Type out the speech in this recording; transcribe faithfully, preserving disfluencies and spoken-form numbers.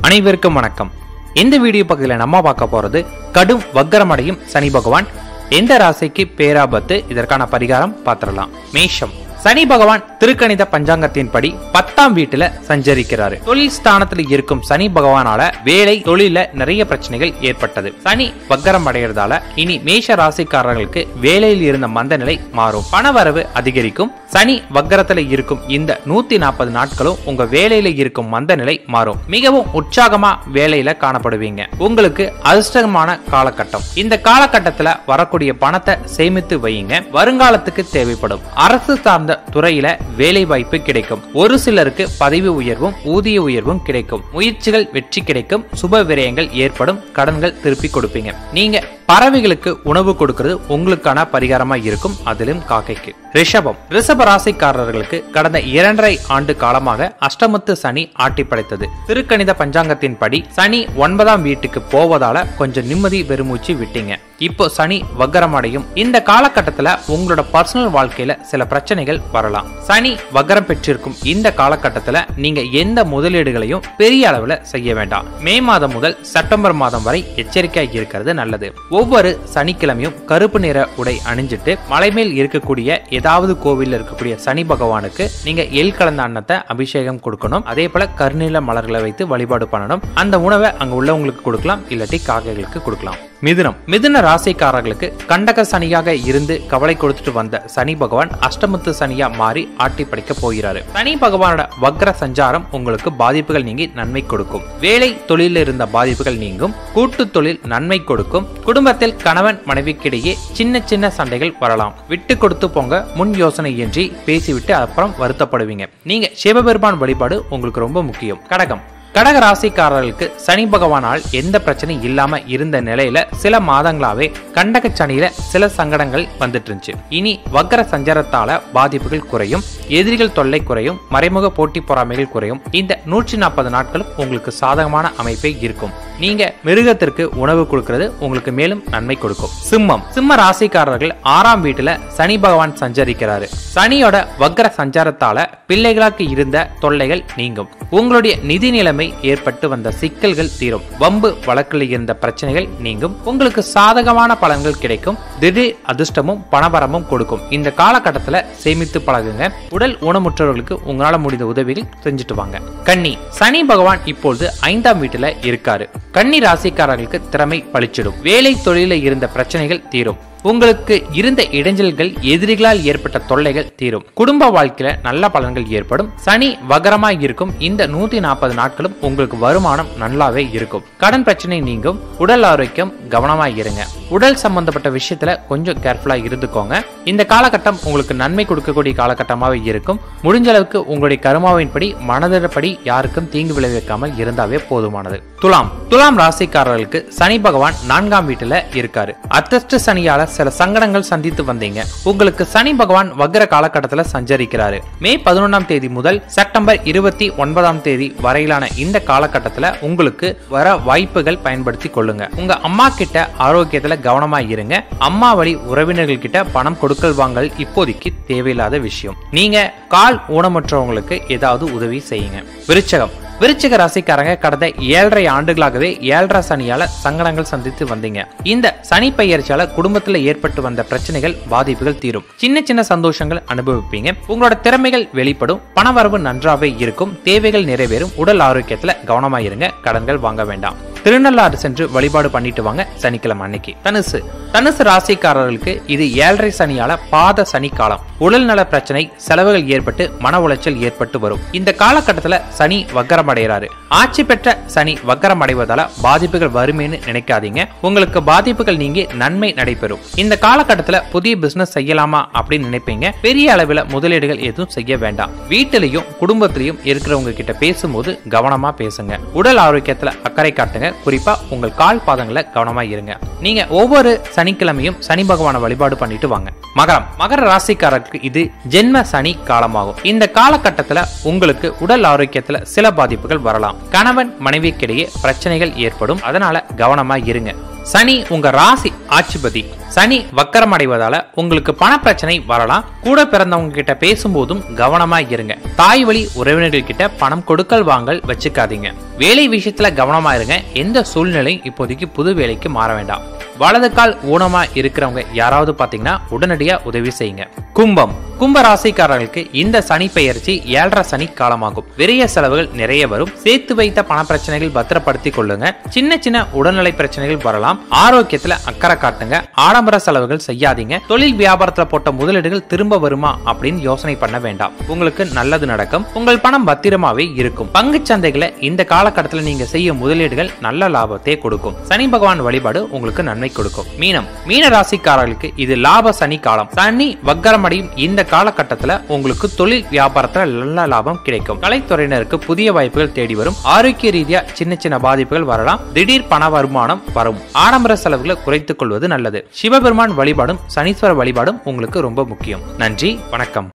அனைவருக்கும் வணக்கம். இந்த வீடியோ பகுதியில் நம்ம பார்க்க போறது கடும் வக்கரமடையும் சனி பகவான் எந்த ராசிக்கு பேராபத்து, இதற்கான பரிகாரம் பார்த்திடலாம். மேஷம். சனி பகவான் திருக்கணித பஞ்சாங்கத்தின் படி பத்தாம் வீட்டுல சஞ்சரிக்கிறாரு. தொழில் ஸ்தானத்துல இருக்கும் சனி பகவானால வேலை தொழில நிறைய பிரச்சனைகள் ஏற்பட்டது. சனி வக்கரம் அடைகிறதால இனி மேஷ ராசிக்காரர்களுக்கு வேலையில் இருந்த மந்த நிலை மாறும், பணவரவு அதிகரிக்கும். சனி வக்கரத்துல இருக்கும் இந்த நூத்தி நாற்பது நாட்களும் உங்க வேலையில இருக்கும் மந்த நிலை மாறும். மிகவும் உற்சாகமா வேலையில காணப்படுவீங்க. உங்களுக்கு அதிர்ஷ்டமான காலகட்டம். இந்த காலகட்டத்துல வரக்கூடிய பணத்தை சேமித்து வையுங்க, வருங்காலத்துக்கு தேவைப்படும். அரசு சார்ந்த துறையில வேலை வாய்ப்பு கிடைக்கும். ஒரு சிலருக்கு பதவி உயர்வும் ஊதிய உயர்வும் கிடைக்கும். முயற்சிகள் வெற்றி கிடைக்கும். சுப விரயங்கள் ஏற்படும். கடன்கள் திருப்பி கொடுப்பீங்க. நீங்க பறவைகளுக்கு உணவு கொடுக்கிறது உங்களுக்கான பரிகாரமா இருக்கும், அதிலும் காக்கைக்கு. ரிஷபம். ரிஷப ராசிக்காரர்களுக்கு கடந்த இரண்டரை ஆண்டு காலமாக அஷ்டமத்து சனி ஆட்டி படைத்தது. திருக்கணித பஞ்சாங்கத்தின் படி சனி ஒன்பதாம் வீட்டுக்கு போவதால கொஞ்சம் நிம்மதி பெருமூச்சு விட்டீங்க. இப்போ சனி வக்கரம் அடையும். இந்த காலகட்டத்துல உங்களோட பர்சனல் வாழ்க்கையில சில பிரச்சனைகள் வரலாம். சனி வக்கரம் பெற்றிருக்கும் இந்த காலகட்டத்துல நீங்க எந்த முதலீடுகளையும் பெரிய அளவுல செய்ய வேண்டாம். மே மாதம் முதல் செப்டம்பர் மாதம் வரை எச்சரிக்கையா இருக்கிறது நல்லது. ஒவ்வொரு சனிக்கிழமையும் கருப்பு நிற உடை அணிஞ்சிட்டு மலை மேல் இருக்கக்கூடிய ஏதாவது கோவில் இருக்கக்கூடிய சனி பகவானுக்கு நீங்க எல் கலந்த அன்னத்தை அபிஷேகம் கொடுக்கணும். அதே போல கருநீல மலர்களை வைத்து வழிபாடு பண்ணணும். அந்த உணவை அங்க உள்ளவங்களுக்கு கொடுக்கலாம், இல்லாட்டி காக்கைகளுக்கு கொடுக்கலாம். மிதுனம். மிதுன ராசிக்காரர்களுக்கு கண்டக சனியாக இருந்து கவலை கொடுத்துட்டு வந்த சனி பகவான் அஷ்டமத்து சனியா மாறி ஆட்டி படைக்க போகிறாரு. சனி பகவானோட வக்ர சஞ்சாரம் உங்களுக்கு பாதிப்புகள் நீங்கி நன்மை கொடுக்கும். வேலை தொழிலில் இருந்த பாதிப்புகள் நீங்கும். கூட்டு தொழில் நன்மை கொடுக்கும். குடும்பத்தில் கணவன் மனைவிக்கிடையே சின்ன சின்ன சண்டைகள் வரலாம். விட்டு கொடுத்து போங்க. முன் யோசனை இன்றி பேசிவிட்டு அப்புறம் வருத்தப்படுவீங்க. நீங்க சிவபெருமான் வழிபாடு உங்களுக்கு ரொம்ப முக்கியம். கடகம். கடக ராசிக்காரர்களுக்கு சனி பகவானால் எந்த பிரச்சனையும் இல்லாம இருந்த நிலையில சில மாதங்களாவே கண்டக சனியில சில சங்கடங்கள் வந்துட்டு இருந்துச்சு. இனி வக்கர சஞ்சாரத்தால பாதிப்புகள் குறையும். எதிரிகள் தொல்லை குறையும். மறைமுக போட்டி பொறாமைகள் குறையும். இந்த நூற்றி நாற்பது நாட்களும் உங்களுக்கு சாதகமான அமைப்பே இருக்கும். நீங்க மிருகத்திற்கு உணவு கொடுக்கிறது உங்களுக்கு மேலும் நன்மை கொடுக்கும். சிம்மம். சிம்ம ராசிக்காரர்கள் ஆறாம் வீட்டுல சனி பகவான் சஞ்சரிக்கிறாரு. சனியோட வக்கர சஞ்சாரத்தால பிள்ளைகளுக்கு இருந்த தொல்லைகள் நீங்கும். உங்களுடைய நிதி நிலைமை ஏற்பட்டு வந்த சிக்கல்கள் தீரும். வம்பு வழக்கில் இருந்த பிரச்சனைகள் நீங்கும். உங்களுக்கு சாதகமான பலன்கள் கிடைக்கும். திடீர் அதிர்ஷ்டமும் பணபரமும் கொடுக்கும். இந்த காலகட்டத்துல சேமித்து பழகுங்க. உடல் ஊனமுற்றவர்களுக்கு உங்களால முடிந்த உதவிகள் செஞ்சுட்டு வாங்க. கன்னி. சனி பகவான் இப்பொழுது ஐந்தாம் வீட்டுல இருக்காரு. கன்னி ராசிக்காரர்களுக்கு திறமை பளிச்சிடும். வேலை தொழில இருந்த பிரச்சனைகள் தீரும். உங்களுக்கு இருந்த இடைஞ்சல்கள் எதிரிகளால் ஏற்பட்ட தொல்லைகள் தீரும். குடும்ப வாழ்க்கையில நல்ல பலன்கள் ஏற்படும். சனி வகரமாய் இருக்கும் இந்த நூத்தி நாற்பது நாட்களும் உங்களுக்கு வருமானம் நல்லாவே இருக்கும். கடன் பிரச்சனை நீங்கும். உடல் ஆரோக்கியம் கவனமாய் இருங்க. உடல் சம்பந்தப்பட்ட விஷயத்துல கொஞ்சம் கேர்ஃபுல்லா இருந்துக்கோங்க. இந்த காலகட்டம் உங்களுக்கு நன்மை கொடுக்கக்கூடிய காலகட்டமாவே இருக்கும். முடிஞ்ச அளவுக்கு உங்களுடைய கருமாவின்படி மனதின்படி யாருக்கும் தீங்கு விளைவிக்காமல் இருந்தாவே போதுமானது. துலாம். துலாம் ராசிக்காரர்களுக்கு சனி பகவான் நான்காம் வீட்டுல இருக்காரு. அர்த்த சனியால சில சங்கடங்கள் சந்தித்து வந்தீங்க. உங்களுக்கு சனி பகவான் வக்ர காலகட்டத்துல சஞ்சரிக்கிறாரு. மே பதினொன்றாம் தேதி முதல் செப்டம்பர் இருபத்தி ஒன்பதாம் தேதி வரையிலான இந்த காலகட்டத்துல உங்களுக்கு வர வாய்ப்புகள் பயன்படுத்தி கொள்ளுங்க. உங்க அம்மா கிட்ட ஆரோக்கியத்துல கவனமா இருங்க. அம்மா வழி உறவினர்கள் கிட்ட பணம் கொடுக்கல் வாங்கல் இப்போதைக்கு தேவையில்லாத விஷயம். நீங்க கால் ஊனமுற்றவங்களுக்கு ஏதாவது உதவி செய்யுங்க. விருச்சகம். விருச்சிக ராசிக்காரங்க கடந்த ஏழரை ஆண்டுகளாகவே ஏழரை சனியால சங்கடங்கள் சந்தித்து வந்தீங்க. இந்த சனி பெயர்ச்சியால குடும்பத்துல ஏற்பட்டு வந்த பிரச்சனைகள் பாதிப்புகள் தீரும். சின்ன சின்ன சந்தோஷங்கள் அனுபவிப்பீங்க. உங்களோட திறமைகள் வெளிப்படும். பணவரவு நன்றாவே இருக்கும். தேவைகள் நிறைவேறும். உடல் ஆரோக்கியத்துல கவனமா இருங்க. கடன்கள் வாங்க வேண்டாம். திருநள்ளாறு சென்று வழிபாடு பண்ணிட்டு வாங்க சனிக்கிழமை அன்னைக்கு. தனுசு. தனுசு ராசிக்காரர்களுக்கு இது ஏழரை சனியால பாத சனி காலம். உடல் நல பிரச்சனை, செலவுகள் ஏற்பட்டு மன உளைச்சல் ஏற்பட்டு வரும். இந்த காலகட்டத்துல சனி வக்கரம் அடைகிறாரு. ஆட்சி பெற்ற சனி வக்கரம் அடைவதால பாதிப்புகள் வருமேன்னு நினைக்காதீங்க. உங்களுக்கு பாதிப்புகள் நீங்கி நன்மை நடைபெறும். இந்த காலகட்டத்துல புதிய பிசினஸ் செய்யலாமா அப்படின்னு நினைப்பீங்க. பெரிய அளவில் முதலீடுகள் எதுவும் செய்ய வேண்டாம். வீட்டிலையும் குடும்பத்திலையும் இருக்கிறவங்க கிட்ட பேசும்போது கவனமா பேசுங்க. உடல் ஆரோக்கியத்துல அக்கறை காட்டுங்க. குறிப்பா உங்கள் கால் பாதங்களை கவனமா இருங்க. நீங்க ஒவ்வொரு சனிக்கிழமையும் சனி பகவான வழிபாடு பண்ணிட்டு வாங்க. மகரம். மகர ராசிக்காரருக்கு இது ஜென்ம சனி காலமாகும். இந்த காலகட்டத்துல உங்களுக்கு உடல் ஆரோக்கியத்துல சில பாதிப்புகள் வரலாம். கணவன் மனைவிக்கிடையே பிரச்சனைகள் ஏற்படும். அதனால கவனமா இருங்க. சனி உங்க ராசி ஆட்சிபதி. சனி வக்கரம் அடைவதால உங்களுக்கு பண பிரச்சனை வரலாம். கூட பிறந்தவங்க கிட்ட பேசும்போதும் கவனமா இருங்க. தாய் வழி உறவினர்கள் கிட்ட பணம் கொடுக்கல் வாங்கல் வச்சுக்காதீங்க. வேலை விஷயத்துல கவனமா இருங்க. எந்த சூழ்நிலையும் இப்போதைக்கு புது வேலைக்கு மாற வேண்டாம். வலது கால் ஊனமா இருக்கிறவங்க யாராவது பாத்தீங்கன்னா உடனடியா உதவி செய்யுங்க. கும்பம். கும்ப ராசிக்காரர்களுக்கு இந்த சனி பெயர்ச்சி ஏழரை சனி காலமாகும். விரைய செலவுகள் நிறைய வரும். சேர்த்து வைத்த பண பிரச்சனைகள் பத்திரப்படுத்திக் கொள்ளுங்க. சின்ன சின்ன உடல்நிலை பிரச்சனைகள் வரலாம். ஆரோக்கியத்துல அக்கறை காட்டுங்க. ஆடம்பர செலவுகள் செய்யாதீங்க. தொழில் வியாபாரத்துல போட்ட முதலீடுகள் திரும்ப வருமா அப்படின்னு யோசனை பண்ண வேண்டாம். உங்களுக்கு நல்லது நடக்கும். உங்கள் பணம் பத்திரமாவே இருக்கும். பங்கு சந்தைகளை இந்த காலகட்டத்தில் நீங்க செய்யும் முதலீடுகள் நல்ல லாபத்தை கொடுக்கும். சனி பகவான் வழிபாடு உங்களுக்கு நன்மை கொடுக்கும். மீனம். மீன ராசிக்காரர்களுக்கு இது லாப சனி காலம். சனி வக்கரமடையும் இந்த காலகட்டத்துல உங்களுக்கு தொழில் வியாபாரத்துல நல்ல லாபம் கிடைக்கும். கலைத்துறையினருக்கு புதிய வாய்ப்புகள் தேடி வரும். ஆரோக்கிய ரீதியா சின்ன சின்ன பாதிப்புகள் வரலாம். திடீர் பண வருமானம் வரும். ஆடம்பர செலவுகளை குறைத்துக் கொள்வது நல்லது. சிவபெருமான் வழிபாடும் சனீஸ்வர வழிபாடும் உங்களுக்கு ரொம்ப முக்கியம். நன்றி, வணக்கம்.